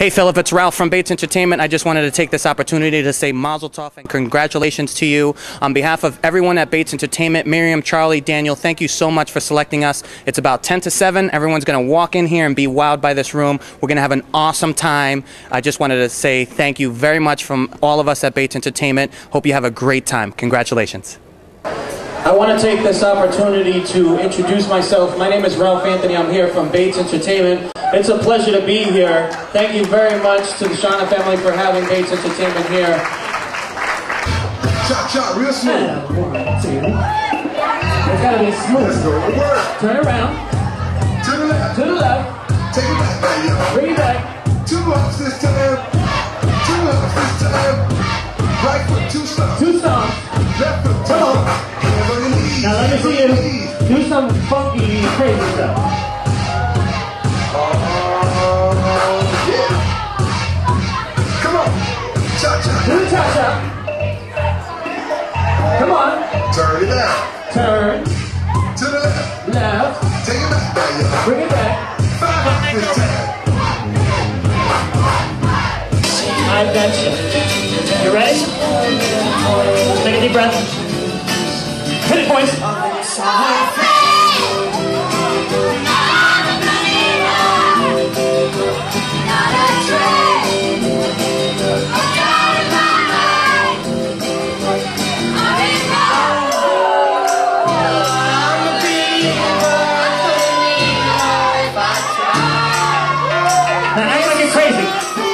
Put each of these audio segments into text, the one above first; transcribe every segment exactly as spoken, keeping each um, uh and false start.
Hey Philip, it's Ralph from Bates Entertainment. I just wanted to take this opportunity to say Mazel Tov and congratulations to you. On behalf of everyone at Bates Entertainment, Miriam, Charlie, Daniel, thank you so much for selecting us. It's about ten to seven. Everyone's going to walk in here and be wowed by this room. We're going to have an awesome time. I just wanted to say thank you very much from all of us at Bates Entertainment. Hope you have a great time. Congratulations. I want to take this opportunity to introduce myself. My name is Ralph Anthony. I'm here from Bates Entertainment. It's a pleasure to be here. Thank you very much to the Shauna family for having Bates Entertainment here. Chop, chop, real smooth. And one, two. It's got to be smooth. Turn around. To the left. To the left. Take it back, baby. Bring it back. Two ups this time. Two ups this time. Right foot, two stomps. Two stomps. Left foot, two stomps. Now let me see you do some funky, crazy stuff. Oh, yeah. Come on. Cha-cha. Do the cha-cha. Come on. Turn it out. Turn. To the left. Left. Take it back, baby. Bring it back. Five ups this time. I got you. You ready? Take a deep breath. Hit it, boys. Now act like you're crazy.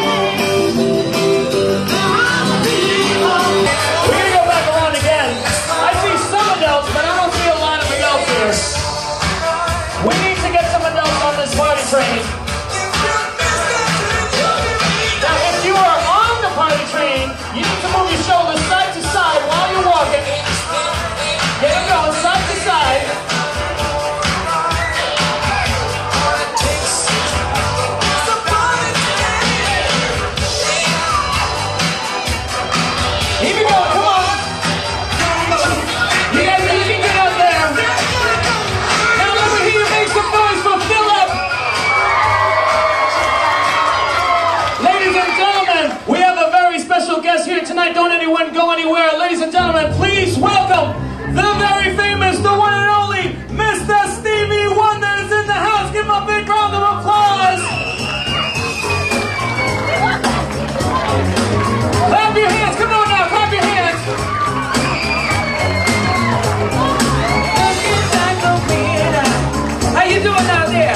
We're gonna go back around again. I see some adults, but I don't see a lot of adults here. We need to get some adults on this party train. Now, if you are on the party train, you need to move your shoulders side to side while you're walking. Get them going side to side. Keep it going, come on. You guys are looking good out there. Now let me hear you make some noise for Philip. Ladies and gentlemen, we have a very special guest here tonight. Don't anyone go anywhere. Ladies and gentlemen, please welcome the very famous, the one and only Mister Stevie Wonder is in the house. Give him a big round of applause. Clap your hands. Come on now, clap your hands. How you doing out there?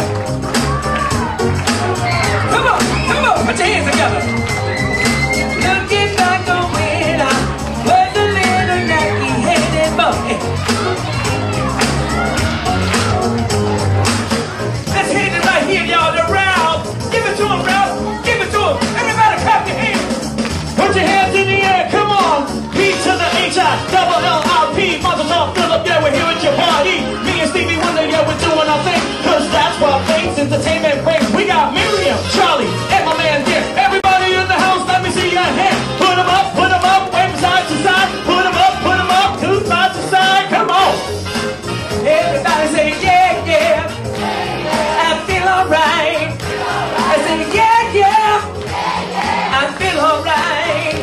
Come on, come on, put your hands together. Looking like a winner, with a little nappy-headed boy. Let's hit it right here, y'all. The Ralph. Give it to him, Ralph. Give it to him. Everybody clap your hands. Put your hands in the air, come on. P to the H I, double L R P. Mazel Tov, Philip, yeah, we're here at your party. Me and Stevie Wonder, yeah, we're doing our thing. Cause that's what Bates Entertainment brings. We got Miriam, Charlie, and my man here. Everybody in the house, let me see your hand. Put them up, put them up, wave side to side. Put them up, put them up, two side to side. Come on. Everybody say, yeah, yeah. I feel alright. I say, yeah, yeah. I feel alright.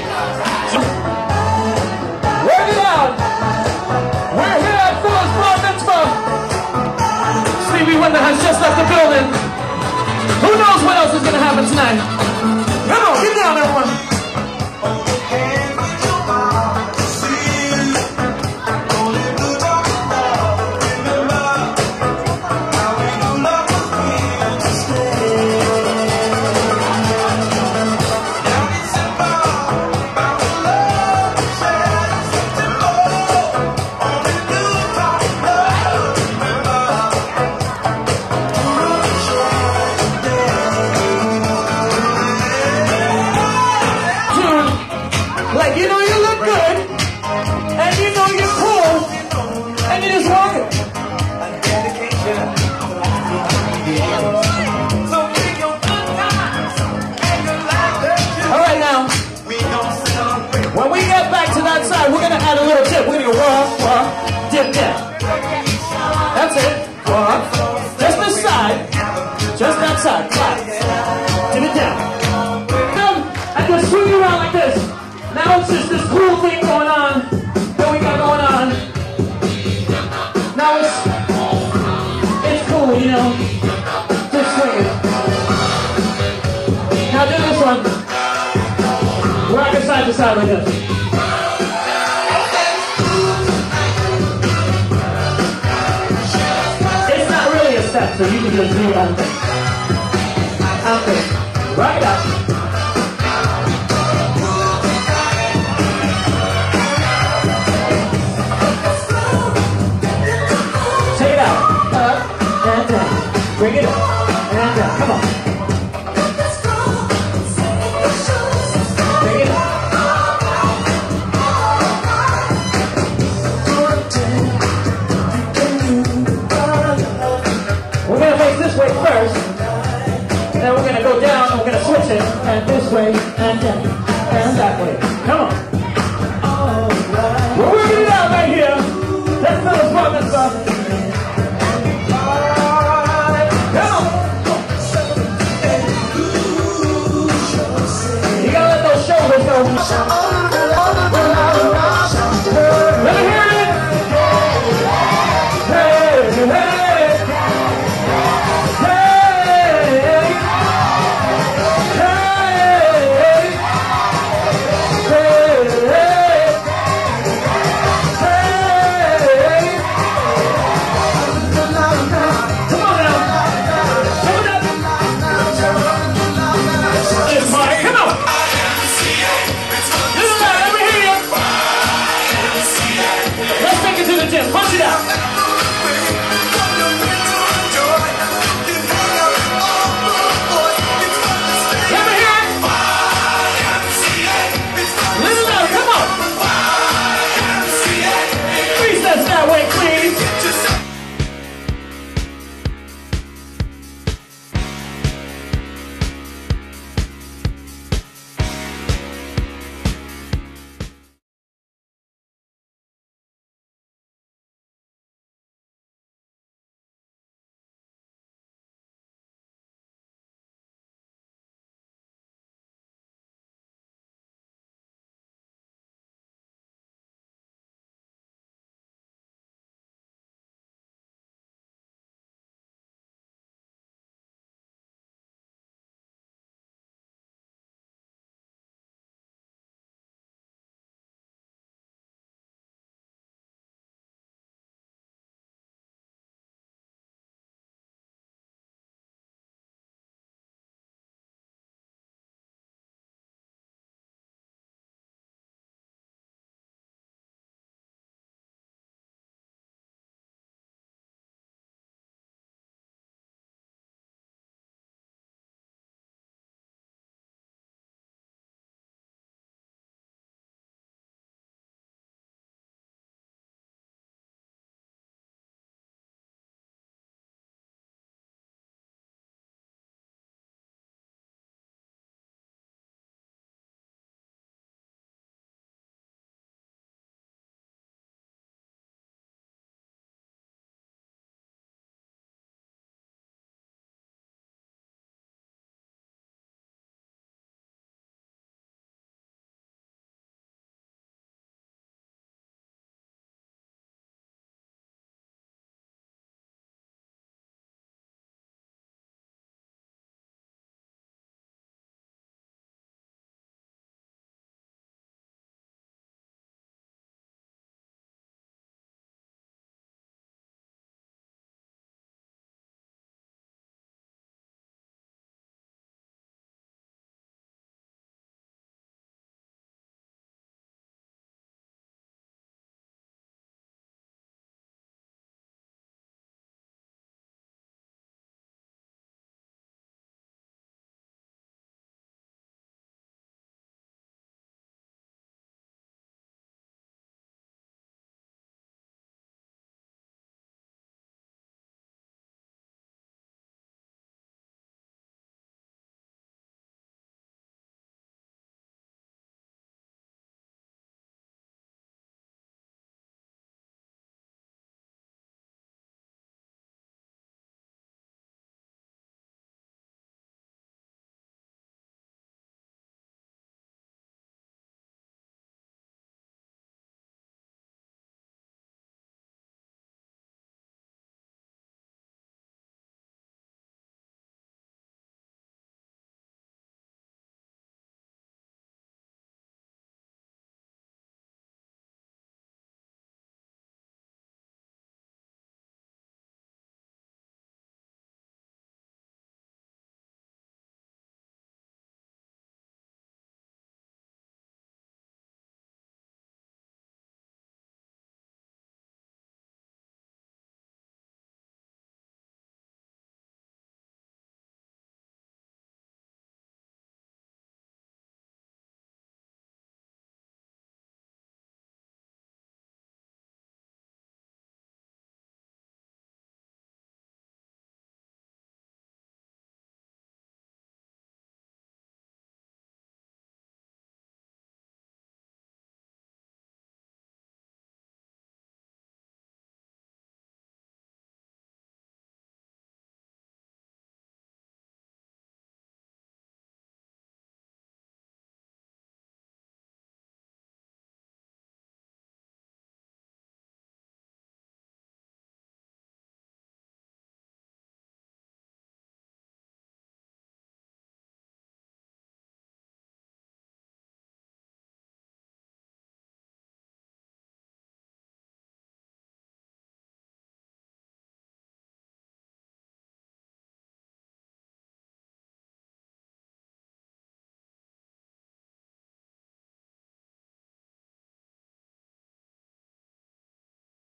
Work it out. We're here at Philip's Bar Mitzvah. Stevie Wonder has just left the building. Who knows what else is going to happen tonight? Come on, get down, everyone. Like, you know you look good, and you know you're cool, and you just walk it. All right, now, when we get back to that side, we're going to add a little tip. We're going to go walk, walk, dip, dip. That's it. Walk. Just this side. Just that side. Clap. Dip it down. Now it's just this cool thing going on that we got going on. Now it's, it's cool, you know, just swing it. Now do this one. Rock it side to side like this. It's not really a step, so you can just do your own thing. Okay, rock it out. Take it out. Up and down. Bring it up and down. Come on. Bring it up. We're going to face this way first. And then we're going to go down and we're going to switch it. And this way and down. And that way. Come on. We're working it out right here. Let's feel the fun and stuff. Come on. You gotta let those shoulders go.